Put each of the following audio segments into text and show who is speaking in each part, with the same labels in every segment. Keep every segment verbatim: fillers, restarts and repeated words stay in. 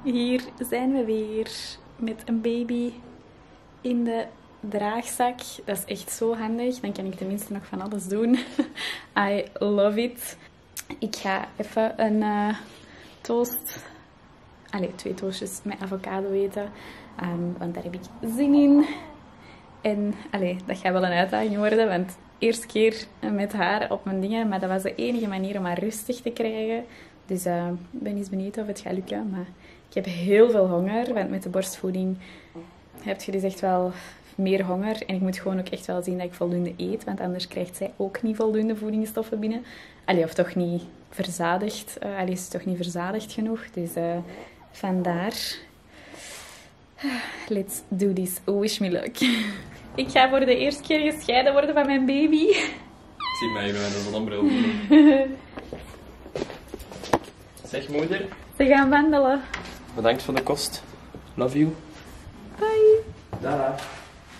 Speaker 1: Hier zijn we weer met een baby in de draagzak. Dat is echt zo handig. Dan kan ik tenminste nog van alles doen. I love it. Ik ga even een uh, toast, allee, twee toastjes met avocado eten. Um, want daar heb ik zin in. En allee, dat gaat wel een uitdaging worden, want de eerste keer met haar op mijn dingen, maar dat was de enige manier om haar rustig te krijgen. Dus ik uh, ben eens benieuwd of het gaat lukken. Maar ik heb heel veel honger, want met de borstvoeding heb je dus echt wel meer honger. En ik moet gewoon ook echt wel zien dat ik voldoende eet, want anders krijgt zij ook niet voldoende voedingsstoffen binnen. Allee, of toch niet verzadigd. Uh, allee, is het toch niet verzadigd genoeg. Dus uh, vandaar. Let's do this. Wish me luck. Ik ga voor de eerste keer gescheiden worden van mijn baby.
Speaker 2: Ik zie mij met een zonnebril. Zeg moeder.
Speaker 1: Ze gaan wandelen.
Speaker 2: Bedankt voor de kost. Love you.
Speaker 1: Bye.
Speaker 2: Dag.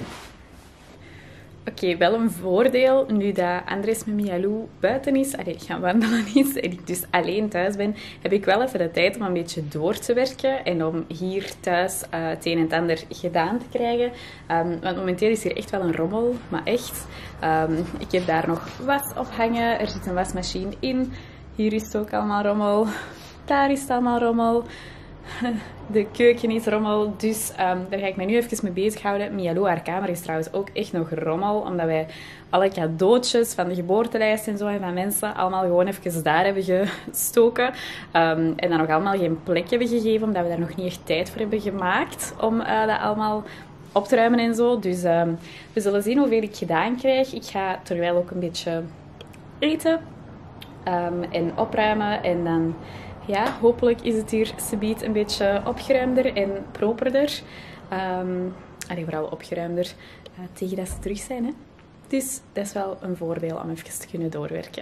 Speaker 1: Oké, okay, wel een voordeel nu dat Andres met Mialou buiten is, allee, gaan wandelen is en ik dus alleen thuis ben, heb ik wel even de tijd om een beetje door te werken en om hier thuis uh, het een en het ander gedaan te krijgen. Um, want momenteel is hier echt wel een rommel, maar echt. Um, ik heb daar nog was op hangen, er zit een wasmachine in, hier is het ook allemaal rommel, daar is het allemaal rommel. De keuken is rommel, dus um, daar ga ik mij nu even mee bezighouden. Mialou, haar kamer is trouwens ook echt nog rommel, omdat wij alle cadeautjes van de geboortelijst en zo en van mensen allemaal gewoon even daar hebben gestoken. Um, en dan nog allemaal geen plek hebben gegeven, omdat we daar nog niet echt tijd voor hebben gemaakt om uh, dat allemaal op te ruimen en zo. Dus um, we zullen zien hoeveel ik gedaan krijg. Ik ga terwijl ook een beetje eten um, en opruimen en dan... Ja, hopelijk is het hier subiet een beetje opgeruimder en properder. Um, allee, vooral opgeruimder uh, tegen dat ze terug zijn. Hè. Dus dat is wel een voordeel om even te kunnen doorwerken.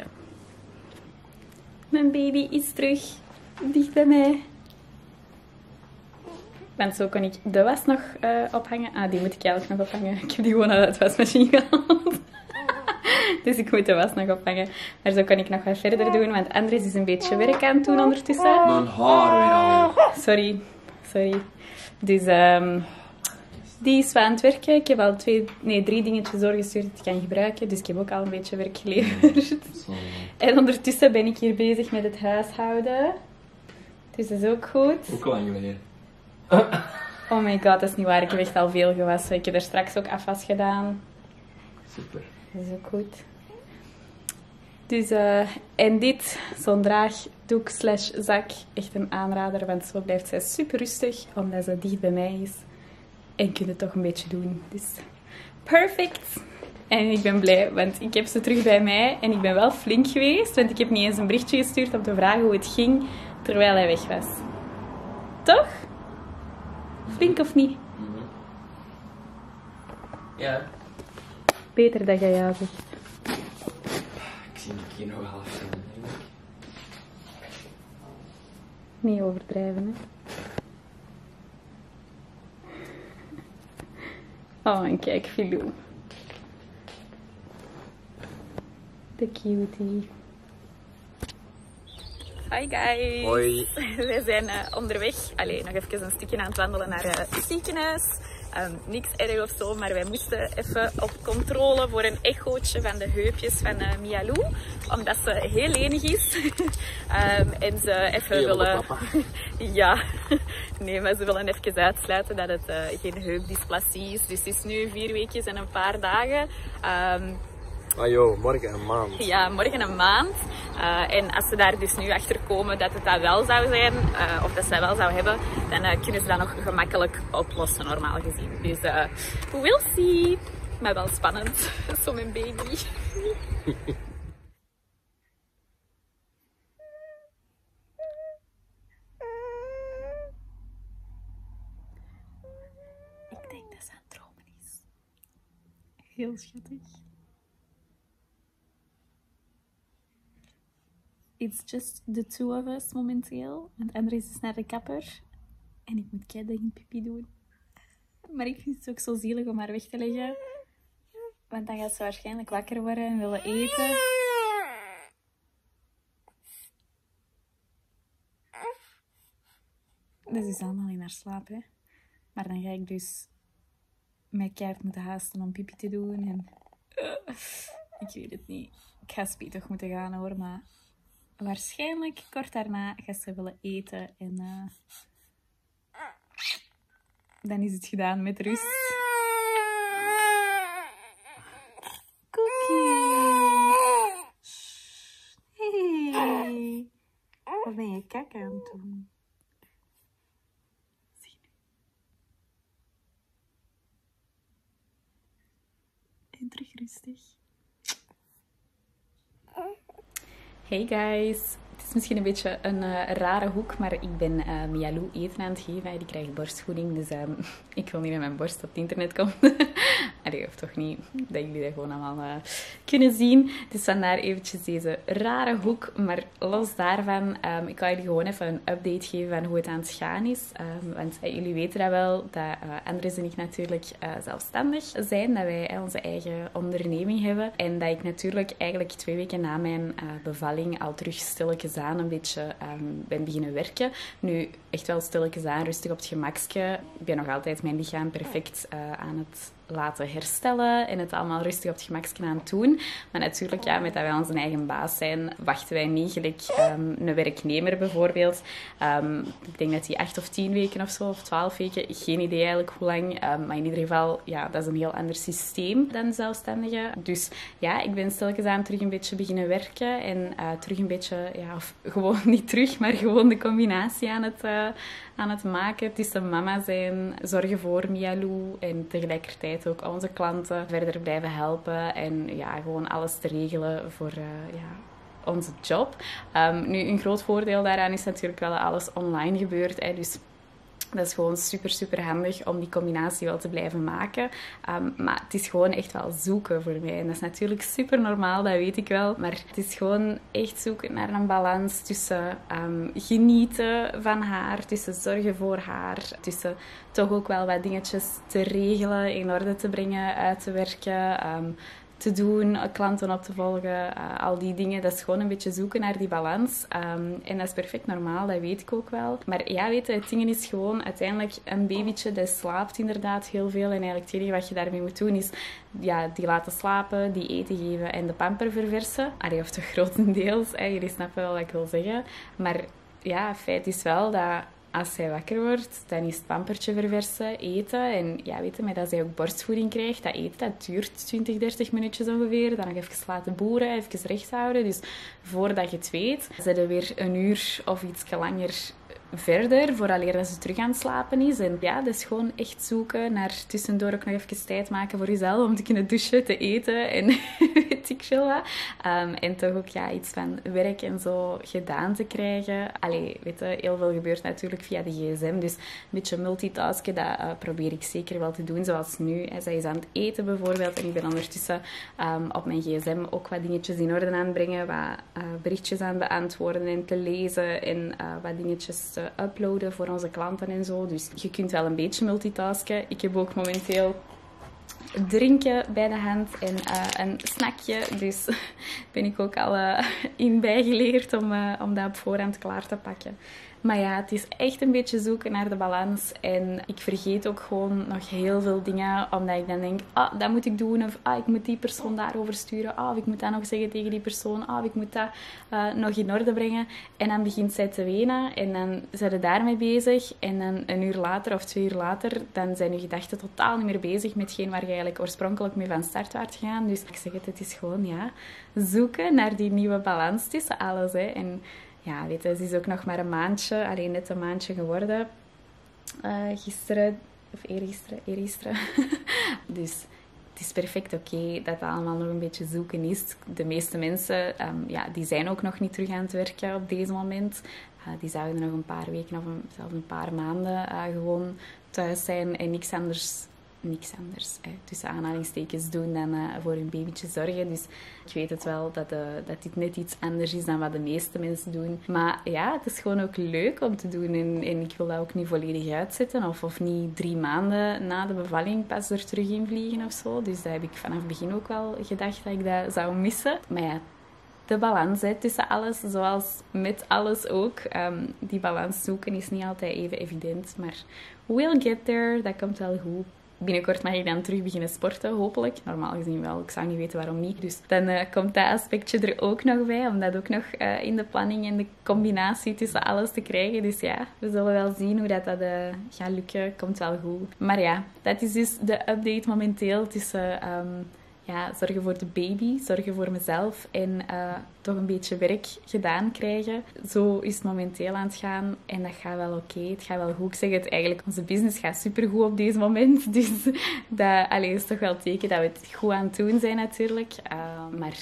Speaker 1: Mijn baby is terug dicht bij mij. Want zo kan ik de was nog uh, ophangen. Ah, die moet ik eigenlijk nog ophangen. Ik heb die gewoon uit de wasmachine gehaald. Dus ik moet de was nog ophangen. Maar zo kan ik nog wat verder doen, want Andres is een beetje werk aan het doen ondertussen.
Speaker 2: Mijn haar weer al.
Speaker 1: Sorry, sorry. Dus um, die is wel aan het werken. Ik heb al twee, nee, drie dingetjes doorgestuurd dat ik kan gebruiken. Dus ik heb ook al een beetje werk geleverd. En ondertussen ben ik hier bezig met het huishouden. Dus dat is ook goed.
Speaker 2: Ook lang geleden.
Speaker 1: Oh my god, dat is niet waar. Ik heb echt al veel gewassen. Ik heb er straks ook afwas gedaan.
Speaker 2: Super.
Speaker 1: Dat is ook goed. Dus, uh, en dit, zo'n draagdoek slash zak, echt een aanrader, want zo blijft zij super rustig, omdat ze dicht bij mij is. En kun het toch een beetje doen. Dus, perfect! En ik ben blij, want ik heb ze terug bij mij en ik ben wel flink geweest, want ik heb niet eens een berichtje gestuurd om te vragen hoe het ging, terwijl hij weg was. Toch? Flink of niet?
Speaker 2: Mm-hmm. Ja.
Speaker 1: Beter dat jij ja zegt.
Speaker 2: Ik zie dat ik hier nog half zin, denk ik.
Speaker 1: Niet overdrijven, hè. Oh, en kijk, Filou. De cutie. Hi guys.
Speaker 2: Hoi.
Speaker 1: We zijn uh, onderweg. Allee, nog even een stukje aan het wandelen naar uh, het ziekenhuis. Um, niks erg of zo, maar wij moesten even op controle voor een echootje van de heupjes van uh, Mialou. Omdat ze heel lenig is. um, en ze even
Speaker 2: heel
Speaker 1: willen...
Speaker 2: papa.
Speaker 1: Ja, nee, maar ze willen even uitsluiten dat het uh, geen heupdysplasie is. Dus het is nu vier weekjes en een paar dagen. Um,
Speaker 2: Ah joh, morgen een maand.
Speaker 1: Ja, morgen een maand. Uh, en als ze daar dus nu achter komen dat het dat wel zou zijn, uh, of dat ze dat wel zou hebben, dan uh, kunnen ze dat nog gemakkelijk oplossen, normaal gezien. Dus uh, we'll see. Maar wel spannend, zo mijn baby. Ik denk dat ze aan het dromen is. Heel schattig. It's just the two of us momenteel. Want Andres is naar de kapper. En ik moet keihard pipi doen. Maar ik vind het ook zo zielig om haar weg te leggen. Want dan gaat ze waarschijnlijk wakker worden en willen eten. Dat is allemaal in haar slaap, hè. Maar dan ga ik dus mij keihard moeten haasten om pipi te doen. En... Uh, ik weet het niet. Ik ga spietig moeten gaan, hoor. Maar waarschijnlijk kort daarna gaat ze willen eten. En uh, dan is het gedaan met rust. Hey. Wat ben je kak aan het doen? Zie nu. En terug rustig. Hey guys. Het is misschien een beetje een uh, rare hoek, maar ik ben uh, Mialou eten aan het geven. Die krijgt borstvoeding, dus uh, ik wil niet met mijn borst op het internet komen. Allee, of toch niet, dat jullie dat gewoon allemaal uh, kunnen zien. Dus vandaar eventjes deze rare hoek. Maar los daarvan, um, ik kan jullie gewoon even een update geven van hoe het aan het gaan is. Um, want uh, jullie weten dat wel, dat uh, Andres en ik natuurlijk uh, zelfstandig zijn. Dat wij uh, onze eigen onderneming hebben. En dat ik natuurlijk eigenlijk twee weken na mijn uh, bevalling al terug stilletjes aan een beetje um, ben beginnen werken. Nu, echt wel stilletjes aan, rustig op het gemakske. Ik ben nog altijd mijn lichaam perfect uh, aan het laten herstellen en het allemaal rustig op het gemakske aan het doen. Maar natuurlijk, ja, met dat wij onze eigen baas zijn, wachten wij niet gelijk um, een werknemer bijvoorbeeld. Um, ik denk dat die acht of tien weken of zo, of twaalf weken, geen idee eigenlijk hoe lang. Um, maar in ieder geval, ja, dat is een heel ander systeem dan zelfstandigen. Dus ja, ik ben stilletjes aan terug een beetje beginnen werken en uh, terug een beetje, ja, of gewoon niet terug, maar gewoon de combinatie aan het, uh, aan het maken tussen mama zijn, zorgen voor Mialou en tegelijkertijd ook onze klanten verder blijven helpen en ja, gewoon alles te regelen voor uh, ja, onze job. Um, nu, een groot voordeel daaraan is natuurlijk wel dat alles online gebeurt. Hè, dus dat is gewoon super, super handig om die combinatie wel te blijven maken. Um, maar het is gewoon echt wel zoeken voor mij. En dat is natuurlijk super normaal, dat weet ik wel. Maar het is gewoon echt zoeken naar een balans tussen um, genieten van haar, tussen zorgen voor haar, tussen toch ook wel wat dingetjes te regelen, in orde te brengen, uit te werken, um, te doen, klanten op te volgen, uh, al die dingen. Dat is gewoon een beetje zoeken naar die balans. Um, en dat is perfect normaal, dat weet ik ook wel. Maar ja, weet je, het ding is gewoon uiteindelijk een babytje dat slaapt inderdaad heel veel. En eigenlijk het enige wat je daarmee moet doen is ja, die laten slapen, die eten geven en de pamper verversen. Allee, of toch grotendeels, hè, jullie snappen wel wat ik wil zeggen. Maar ja, feit is wel dat als zij wakker wordt, dan is het pampertje verversen, eten. En ja, weet je, met dat zij ook borstvoeding krijgt, dat eten, dat duurt twintig, dertig minuutjes ongeveer. Dan nog even laten boeren, even recht houden. Dus voordat je het weet, zit er weer een uur of iets langer verder, vooraleer dat ze terug aan het slapen is. En ja, dat is gewoon echt zoeken naar tussendoor ook nog even tijd maken voor jezelf om te kunnen douchen, te eten en weet ik veel wat. Um, en toch ook ja, iets van werk en zo gedaan te krijgen. Allee, weet je, heel veel gebeurt natuurlijk via de gsm, dus een beetje multitasken, dat uh, probeer ik zeker wel te doen, zoals nu. Hè. Zij is aan het eten bijvoorbeeld en ik ben ondertussen um, op mijn gsm ook wat dingetjes in orde aan het brengen, wat uh, berichtjes aan beantwoorden en te lezen en uh, wat dingetjes te uploaden voor onze klanten en zo. Dus je kunt wel een beetje multitasken. Ik heb ook momenteel drinken bij de hand en uh, een snackje. Dus ben ik ook al uh, in bijgeleerd om, uh, om dat op voorhand klaar te pakken. Maar ja, het is echt een beetje zoeken naar de balans. En ik vergeet ook gewoon nog heel veel dingen. Omdat ik dan denk, ah, dat moet ik doen. Of ah, ik moet die persoon daarover sturen. Ah, of ik moet dat nog zeggen tegen die persoon. Ah, of ik moet dat uh, nog in orde brengen. En dan begint zij te wenen. En dan zijn ze daarmee bezig. En dan een uur later of twee uur later, dan zijn je gedachten totaal niet meer bezig met hetgeen waar je eigenlijk oorspronkelijk mee van start waart gegaan. Dus ik zeg het, het is gewoon ja, zoeken naar die nieuwe balans tussen alles. Hè. En ja, weet je, ze is ook nog maar een maandje, alleen net een maandje geworden. Uh, gisteren, of eergisteren, eergisteren. Dus het is perfect oké okay dat dat allemaal nog een beetje zoeken is. De meeste mensen, um, ja, die zijn ook nog niet terug aan het werken op deze moment. Uh, die zouden nog een paar weken of een, zelfs een paar maanden uh, gewoon thuis zijn en niks anders... niks anders, hè, tussen aanhalingstekens, doen dan uh, voor hun babytje zorgen. Dus ik weet het wel dat, uh, dat dit net iets anders is dan wat de meeste mensen doen. Maar ja, het is gewoon ook leuk om te doen. En, en ik wil dat ook niet volledig uitzetten. Of, of niet drie maanden na de bevalling pas er terug in vliegen of zo. Dus dat heb ik vanaf het begin ook wel gedacht dat ik dat zou missen. Maar ja, de balans hè, tussen alles, zoals met alles ook. Um, die balans zoeken is niet altijd even evident, maar we'll get there, dat komt wel goed. Binnenkort mag ik dan terug beginnen sporten, hopelijk. Normaal gezien wel, ik zou niet weten waarom niet. Dus dan uh, komt dat aspectje er ook nog bij, om dat ook nog uh, in de planning en de combinatie tussen alles te krijgen. Dus ja, we zullen wel zien hoe dat, dat uh, gaat lukken. Komt wel goed. Maar ja, dat is dus de update momenteel tussen... Um, Ja, zorgen voor de baby, zorgen voor mezelf en uh, toch een beetje werk gedaan krijgen. Zo is het momenteel aan het gaan en dat gaat wel oké. Okay. Het gaat wel goed. Ik zeg het eigenlijk, onze business gaat supergoed op deze moment. Dus dat allee, is toch wel het teken dat we het goed aan het doen zijn natuurlijk. Uh, maar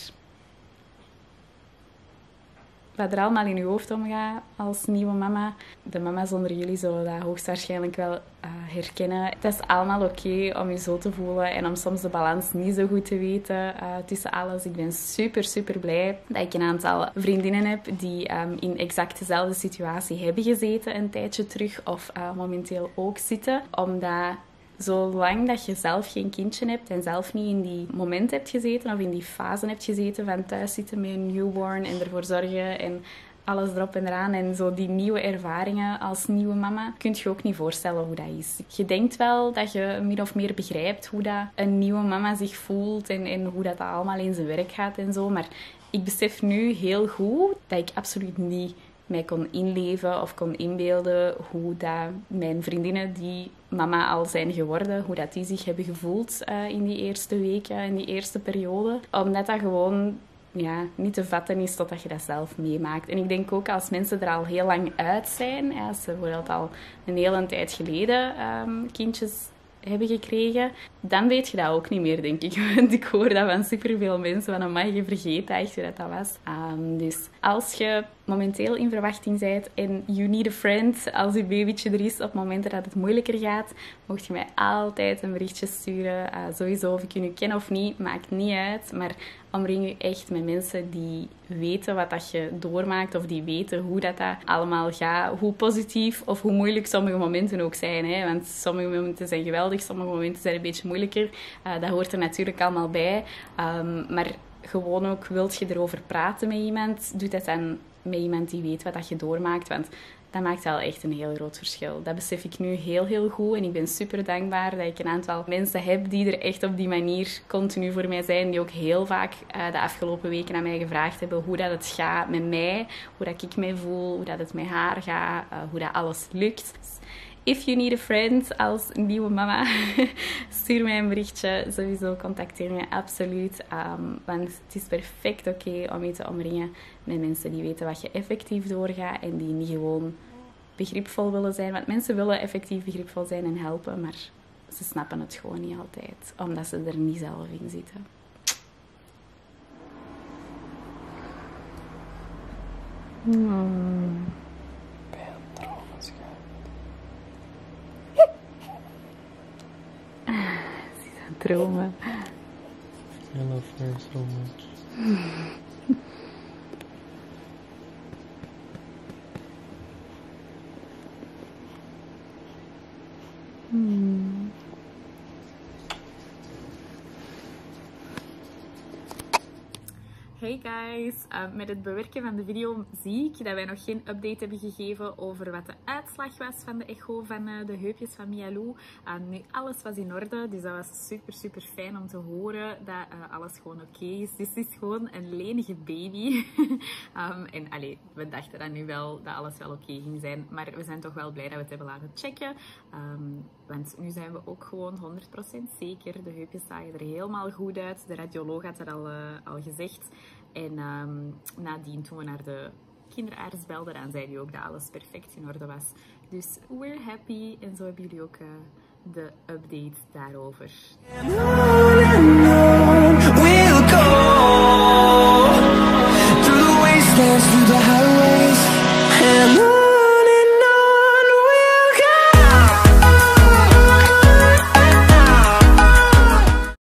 Speaker 1: wat er allemaal in je hoofd omgaat als nieuwe mama. De mama's onder jullie zullen dat hoogstwaarschijnlijk wel uh, herkennen. Het is allemaal oké okay om je zo te voelen en om soms de balans niet zo goed te weten uh, tussen alles. Ik ben super, super blij dat ik een aantal vriendinnen heb die um, in exact dezelfde situatie hebben gezeten een tijdje terug of uh, momenteel ook zitten. Omdat... Zolang dat je zelf geen kindje hebt en zelf niet in die moment hebt gezeten of in die fase hebt gezeten van thuis zitten met een newborn en ervoor zorgen en alles erop en eraan en zo die nieuwe ervaringen als nieuwe mama, kun je ook niet voorstellen hoe dat is. Je denkt wel dat je min of meer begrijpt hoe dat een nieuwe mama zich voelt en, en hoe dat, dat allemaal in zijn werk gaat en zo, maar ik besef nu heel goed dat ik absoluut niet mij kon inleven of kon inbeelden hoe dat mijn vriendinnen die mama al zijn geworden, hoe dat die zich hebben gevoeld uh, in die eerste weken, in die eerste periode. Omdat dat gewoon ja, niet te vatten is totdat je dat zelf meemaakt. En ik denk ook als mensen er al heel lang uit zijn, als ze bijvoorbeeld al een hele tijd geleden um, kindjes hebben gekregen, dan weet je dat ook niet meer, denk ik. Want ik hoor dat van superveel mensen, van amai, je vergeet dat echt hoe dat, dat was. Um, dus als je momenteel in verwachting bent en you need a friend, als je babytje er is op momenten dat het moeilijker gaat, mocht je mij altijd een berichtje sturen. Uh, sowieso, of ik je nu ken of niet, maakt niet uit. Maar omring je echt met mensen die weten wat dat je doormaakt of die weten hoe dat, dat allemaal gaat. Hoe positief of hoe moeilijk sommige momenten ook zijn. Hè? Want sommige momenten zijn geweldig, sommige momenten zijn een beetje moeilijker. Uh, dat hoort er natuurlijk allemaal bij. Um, maar gewoon ook, wilt je erover praten met iemand, doe dat dan met iemand die weet wat dat je doormaakt. Want dat maakt wel echt een heel groot verschil. Dat besef ik nu heel, heel goed. En ik ben super dankbaar dat ik een aantal mensen heb die er echt op die manier continu voor mij zijn. Die ook heel vaak uh, de afgelopen weken aan mij gevraagd hebben hoe dat het gaat met mij. Hoe dat ik mij voel, hoe dat het met haar gaat, uh, hoe dat alles lukt. If you need a friend als nieuwe mama, stuur mij een berichtje. Sowieso contacteer me absoluut. Um, want het is perfect oké okay om je te omringen met mensen die weten wat je effectief doorgaat en die niet gewoon begripvol willen zijn. Want mensen willen effectief begripvol zijn en helpen, maar ze snappen het gewoon niet altijd, omdat ze er niet zelf in zitten. Hmm. Dromen.
Speaker 2: I love her so much.
Speaker 1: hmm. Hey guys, uh, met het bewerken van de video zie ik dat wij nog geen update hebben gegeven over wat de uitslag was van de echo van uh, de heupjes van Mialou. Uh, nu, alles was in orde, dus dat was super super fijn om te horen dat uh, alles gewoon oké okay is. Dus het is gewoon een lenige baby. um, en allee, we dachten dan nu wel dat alles wel oké okay ging zijn, maar we zijn toch wel blij dat we het hebben laten checken. Um, want nu zijn we ook gewoon honderd procent zeker. De heupjes zagen er helemaal goed uit. De radioloog had dat al, uh, al gezegd. En um, nadien, toen we naar de kinderarts belden, dan zei hij ook dat alles perfect in orde was. Dus we're happy. En zo hebben jullie ook uh, de update daarover. We'll go through the wastelands, through the